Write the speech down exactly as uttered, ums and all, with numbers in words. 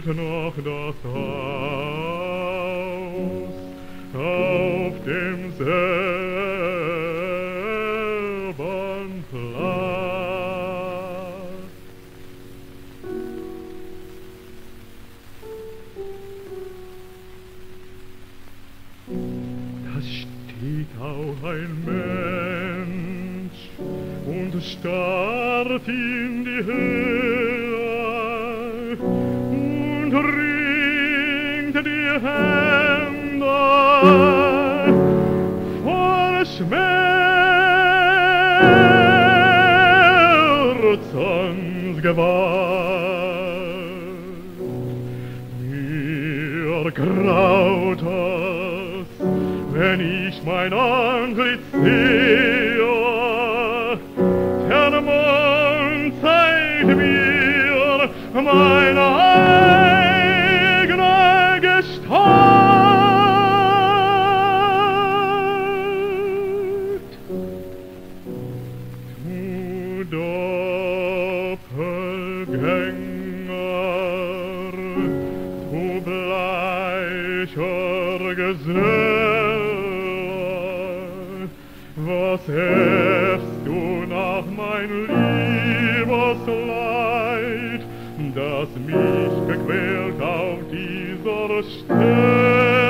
noch das Haus auf demselben Platz. Da steht auch ein Mensch und starrt in die Höhe und ringt die Hände voll Schmerzensgewalt. Mir graut es, wenn ich mein Antlitz sehe, der Mond zeigt mir meine eigene Gestalt. Du Doppelgänger, du bleicher Gesell, was helfst du nach mein Liebesleid, das mich gequält auf dieser Stelle?